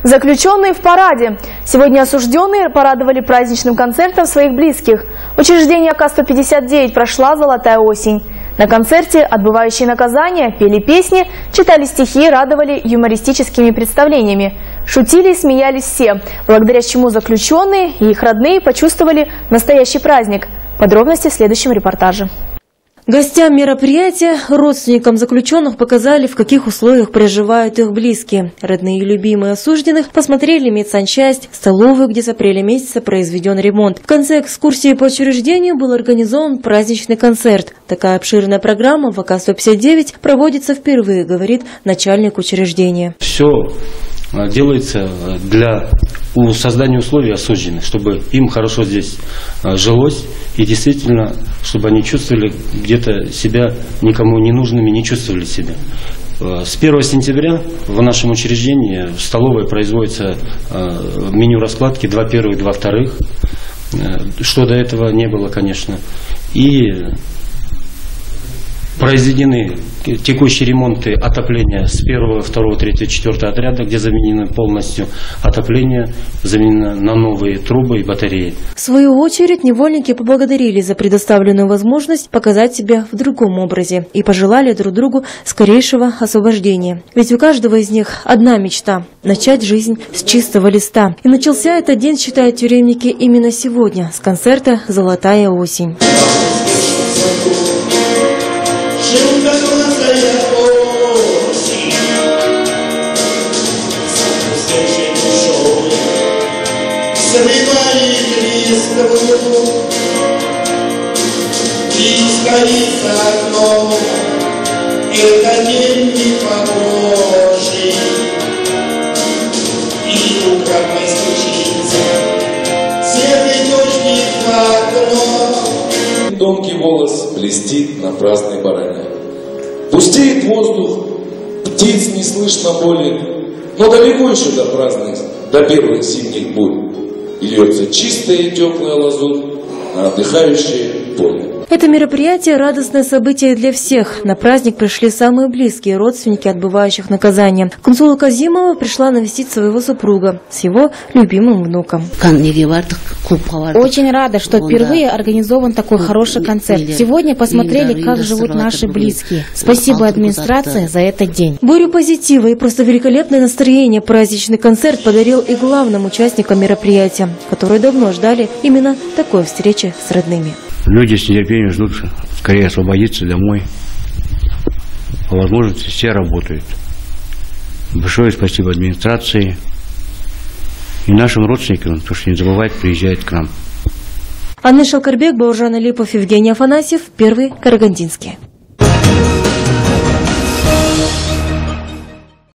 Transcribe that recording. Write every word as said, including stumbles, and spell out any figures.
Заключенные в параде. Сегодня осужденные порадовали праздничным концертом своих близких. В учреждении А К сто пятьдесят девять прошла «Золотая осень». На концерте отбывающие наказания пели песни, читали стихи, радовали юмористическими представлениями. Шутили и смеялись все, благодаря чему заключенные и их родные почувствовали настоящий праздник. Подробности в следующем репортаже. Гостям мероприятия, родственникам заключенных показали, в каких условиях проживают их близкие. Родные и любимые осужденных посмотрели медсанчасть, столовую, где с апреля месяца произведен ремонт. В конце экскурсии по учреждению был организован праздничный концерт. Такая обширная программа в А К сто пятьдесят девять проводится впервые, говорит начальник учреждения. Все делается для создания условий осужденных, чтобы им хорошо здесь жилось и действительно, чтобы они чувствовали где-то себя никому не нужными, не чувствовали себя. С первого сентября в нашем учреждении в столовой производится меню раскладки два первых, два вторых, что до этого не было, конечно. И произведены текущие ремонты отопления с первого, второго, третьего, четвертого отряда, где заменено полностью отопление, заменено на новые трубы и батареи. В свою очередь невольники поблагодарили за предоставленную возможность показать себя в другом образе и пожелали друг другу скорейшего освобождения. Ведь у каждого из них одна мечта – начать жизнь с чистого листа. И начался этот день, считают тюремники, именно сегодня, с концерта «Золотая осень». И скорится окном, это день непогожий, и утром постучится серый дождик в окно. Тонкий волос блестит на праздной баране. Пустеет воздух, птиц не слышно боли, но далеко еще до праздных, до первых зимних бурь. И льется чистая и теплая лазурь на отдыхающее поле. Это мероприятие – радостное событие для всех. На праздник пришли самые близкие родственники отбывающих наказания. Кунсула Казимова пришла навестить своего супруга с его любимым внуком. Очень рада, что впервые организован такой хороший концерт. Сегодня посмотрели, как живут наши близкие. Спасибо администрации за этот день. Бурю позитива и просто великолепное настроение праздничный концерт подарил и главным участникам мероприятия, которые давно ждали именно такой встречи с родными. Люди с нетерпением ждут скорее освободиться домой. По возможности все работают. Большое спасибо администрации и нашим родственникам, потому что не забывают приезжать к нам. Анна Шалкарбек, Бауыржан Алипов, Евгений Афанасьев, Первый Карагандинский.